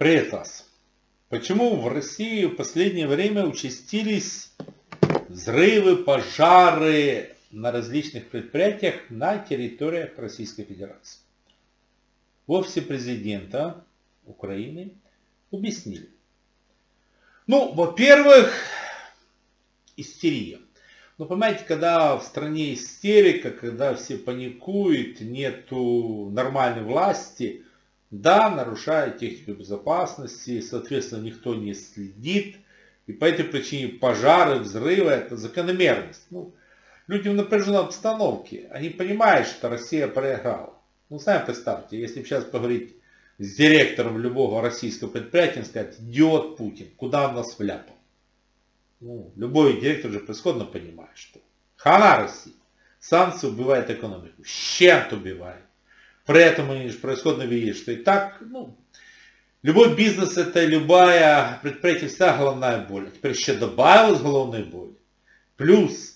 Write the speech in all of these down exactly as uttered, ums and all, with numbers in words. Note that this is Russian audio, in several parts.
Привет вас! Почему в России в последнее время участились взрывы, пожары на различных предприятиях на территориях Российской Федерации? В офисе президента Украины объяснили. Ну, во-первых, истерия. Ну, понимаете, когда в стране истерика, когда все паникуют, нету нормальной власти, да, нарушает технику безопасности, соответственно, никто не следит. И по этой причине пожары, взрывы – это закономерность. Ну, люди в напряженной обстановке, они понимают, что Россия проиграла. Ну, сами представьте, если сейчас поговорить с директором любого российского предприятия, сказать: идиот Путин, куда он нас вляпал? Ну, любой директор же превосходно понимает, что хана России. Санкции убивают экономику, щент убивает. При этом они же превосходно видят, что и так, ну, любой бизнес, это любая предприятие, вся головная боль. А теперь еще добавилась головная боль. Плюс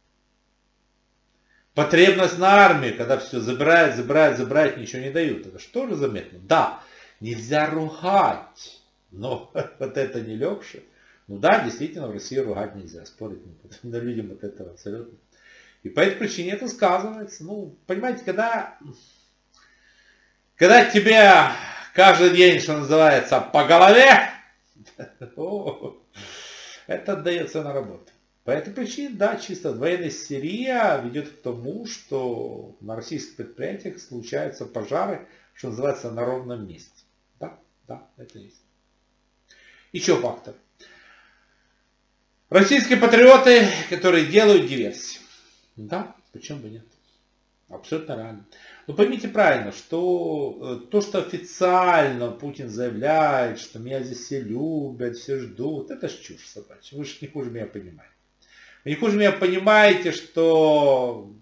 потребность на армию, когда все забирают, забирают, забирают, ничего не дают. Это что же заметно? Да, нельзя ругать, но вот это не легче. Ну да, действительно, в России ругать нельзя, спорить не буду. Но людям от этого абсолютно. И по этой причине это сказывается. Ну, понимаете, когда, когда тебя каждый день, что называется, по голове, это отдается на работу. По этой причине, да, чисто военная истерия ведет к тому, что на российских предприятиях случаются пожары, что называется, на ровном месте. Да, да, это есть. Еще фактор. Российские патриоты, которые делают диверсии. Да, почему бы нет? Абсолютно реально. Но поймите правильно, что то, что официально Путин заявляет, что меня здесь все любят, все ждут, это ж чушь собачья. Вы же не хуже меня понимаете. Вы не хуже меня понимаете, что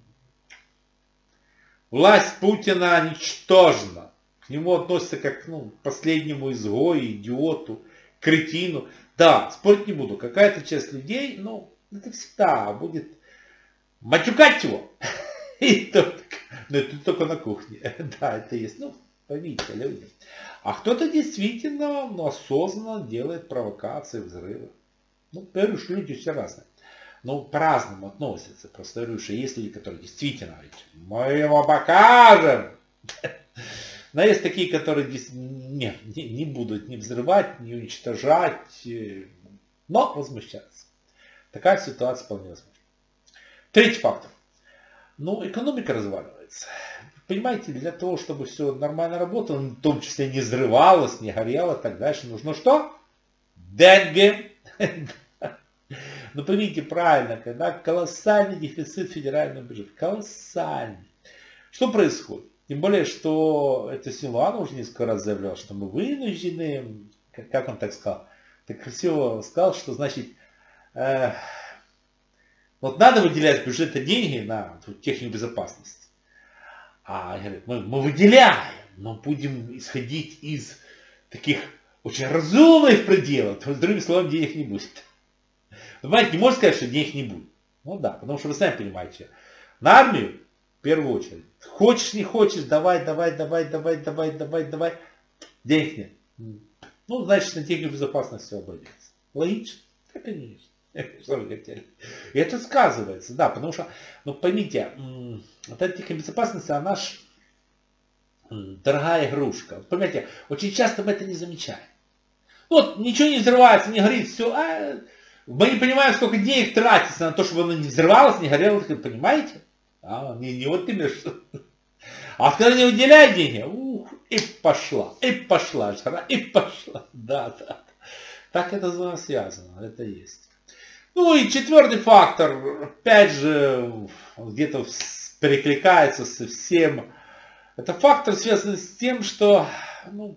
власть Путина ничтожна. К нему относятся как, ну, к последнему изгою, идиоту, кретину. Да, спорить не буду. Какая-то часть людей, ну, это всегда будет матюкать его. И только, но это только на кухне. Да, это есть. Ну, поймите, люди. А кто-то действительно, ну, осознанно делает провокации, взрывы. Ну, говорю, что люди все разные. Ну, по-разному относятся. Просто говорю, что есть люди, которые действительно говорят: мы его покажем. Но есть такие, которые не, не, не будут ни взрывать, ни уничтожать, но возмущаться. Такая ситуация вполне возможна. Третий фактор. Ну, экономика разваливается. Понимаете, для того, чтобы все нормально работало, в том числе не взрывалось, не горело, так дальше, нужно что? Деньги. Но поймите правильно, когда колоссальный дефицит федерального бюджета, колоссальный. Что происходит? Тем более, что это Силуанов уже несколько раз заявлял, что мы вынуждены, как он так сказал, так красиво сказал, что значит, э, вот надо выделять с бюджета деньги на технику безопасности. А говорит, мы, мы выделяем, но будем исходить из таких очень разумных пределов, то, с другими словами, денег не будет. Вы понимаете, не можно сказать, что денег не будет. Ну да, потому что вы сами понимаете, на армию в первую очередь. Хочешь, не хочешь, давай, давай, давай, давай, давай, давай, давай. Денег нет. Ну, значит, на технику безопасности все обойдется. Логично? Да, конечно. Что вы хотели? И это сказывается, да, потому что, ну, поймите, вот эта техника безопасности, она ж дорогая игрушка. Понимаете, очень часто мы это не замечаем. Вот, ничего не взрывается, не горит, все. А мы не понимаем, сколько денег тратится на то, чтобы оно не взрывалось, не горело, понимаете? А, не, не вот именно что. А когда не выделяют деньги, ух, и пошла, и пошла жара, и пошла. Да, да. Так это взаимосвязано, это есть. Ну и четвертый фактор, опять же, где-то перекликается со всем. Это фактор, связанный с тем, что, ну,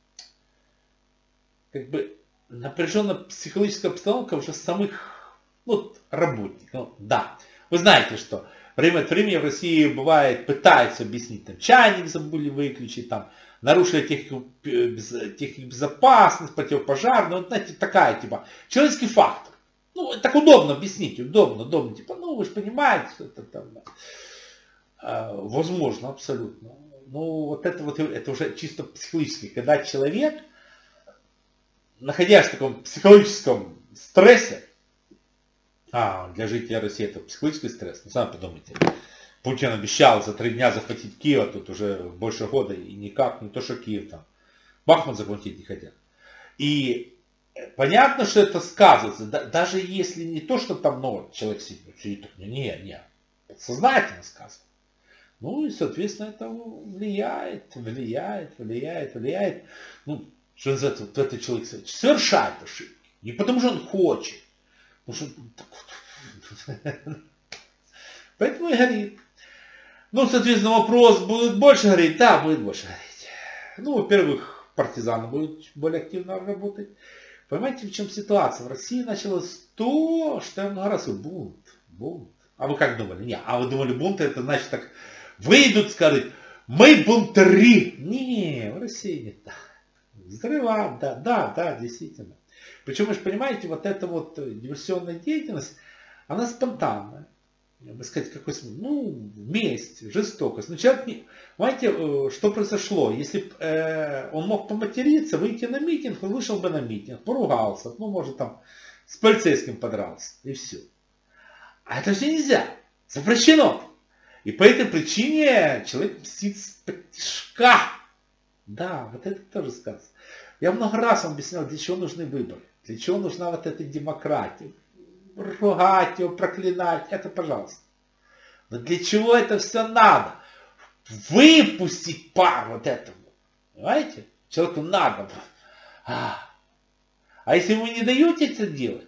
как бы напряженная психологическая обстановка уже самых, ну, работников. Ну, да, вы знаете, что время от времени в России бывает, пытаются объяснить, там, чайник забыли выключить, там, нарушили технику, технику безопасности, противопожарную, вот, знаете, такая, типа, человеческий фактор. Ну, так удобно объяснить, удобно, удобно, типа, ну, вы же понимаете, что это там, а, возможно, абсолютно. Ну, вот это вот, это уже чисто психологически, когда человек находясь в таком психологическом стрессе, а для жителей России это психологический стресс, ну сами подумайте. Путин обещал за три дня захватить Киев, а тут уже больше года и никак, не то что Киев там. Бахмут захватить не хотят. И понятно, что это сказывается, да, даже если не то, что там ну, человек сидит, не, не, подсознательно сказывается. Ну и, соответственно, это влияет, влияет, влияет, влияет. Ну, что называется, вот этот человек совершает ошибки. Не потому что он хочет. Потому что... Поэтому и горит. Ну, соответственно, вопрос, будет больше гореть? Да, будет больше гореть. Ну, во-первых, партизаны будут более активно работать. Понимаете, в чем ситуация? В России началось то, что я много раз говорю, бунт, бунт. А вы как думали? Не, а вы думали, бунт это значит так, выйдут, скажут, мы бунтари. Не, в России не так. Взрывать, да, да, да, действительно. Причем, вы же понимаете, вот эта вот диверсионная деятельность, она спонтанная. Я бы сказать, какой смысл? Ну, месть, жестокость. Ну, человек не... Понимаете, что произошло? Если бы э, он мог поматериться, выйти на митинг, он вышел бы на митинг, поругался, ну, может, там, с полицейским подрался, и все. А это же нельзя. Запрещено. И по этой причине человек мстит с-под тишка. Да, вот это тоже сказано. Я много раз вам объяснял, для чего нужны выборы. Для чего нужна вот эта демократия. Ругать его, проклинать, это пожалуйста. Но для чего это все надо? Выпустить пар вот этому. Понимаете? Человеку надо. А, а если вы не даете это делать,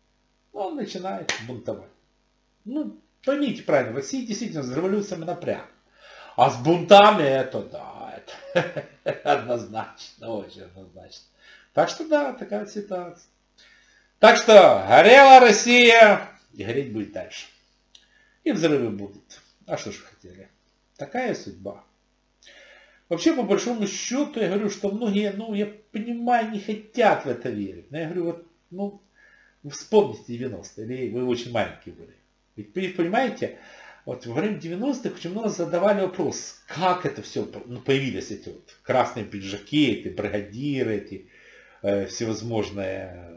он начинает бунтовать. Ну, поймите правильно, в России действительно с революциями напряг. А с бунтами это да, это однозначно, очень однозначно. Так что да, такая ситуация. Так что горела Россия и гореть будет дальше. И взрывы будут. А что ж хотели? Такая судьба. Вообще, по большому счету, я говорю, что многие, ну, я понимаю, не хотят в это верить. Но я говорю, вот, ну, вспомните девяностые, или вы очень маленькие были. Ведь, понимаете, вот во время девяностых очень много задавали вопрос, как это все, ну, появились эти вот красные пиджаки, эти бригадиры, эти э, всевозможные...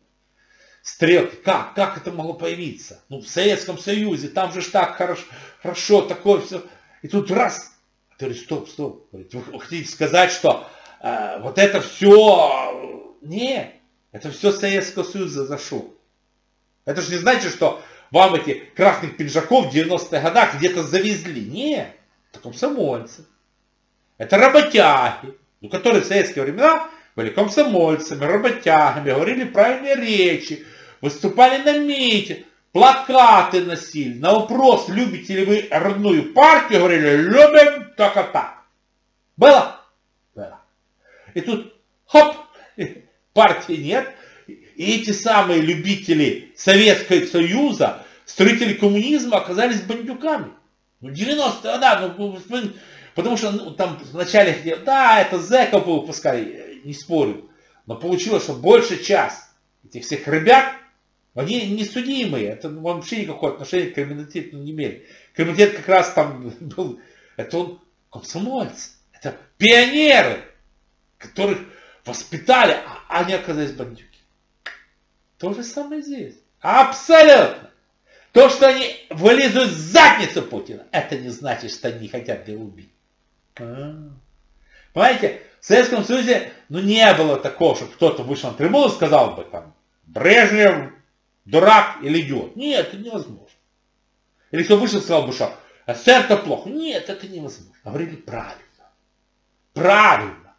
Стрелки, как? Как это могло появиться? Ну, в Советском Союзе, там же ж так хорошо, хорошо, такое все. И тут раз. Ты говоришь, стоп, стоп. Вы хотите сказать, что э, вот это все... Нет, это все с Советского Союза зашло. Это же не значит, что вам эти красных пиджаков в девяностых годах где-то завезли. Нет, это комсомольцы. Это работяги, ну, которые в советские времена... были комсомольцами, работягами, говорили правильные речи, выступали на митинг, плакаты носили. На вопрос, любите ли вы родную партию, говорили, любим только так. Было? Было. И тут, хоп, партии нет. И эти самые любители Советского Союза, строители коммунизма оказались бандюками. Ну, девяностые годы, ну, потому что ну, там вначале, да, это зэков выпускали. Не спорю, но получилось, что большая часть этих всех ребят, они несудимые, это вообще никакого отношения к криминалитету не имели. Криминалитет как раз там был, это он комсомольцы, это пионеры, которых воспитали, а они оказались бандюки. То же самое здесь. Абсолютно. То, что они вылизывают задницу Путина, это не значит, что они хотят его убить. А-а-а. Понимаете? В Советском Союзе, ну, не было такого, чтобы кто-то вышел на трибуну и сказал бы там, Брежнев, дурак или идиот. Нет, это невозможно. Или кто вышел и сказал бы, что СССР это плохо. Нет, это невозможно. Говорили правильно. Правильно.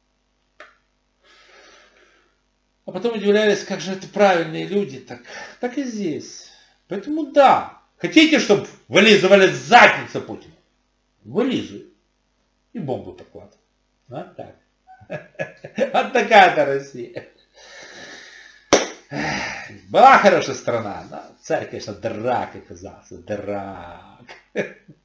А потом удивлялись, как же это правильные люди. Так, так и здесь. Поэтому да. Хотите, чтобы вылизывали задницу Путина? Вылизывай. И бомбу покладывай. Вот так. Вот такая-то Россия. Была хорошая страна, но царь, конечно, драк оказался, драк.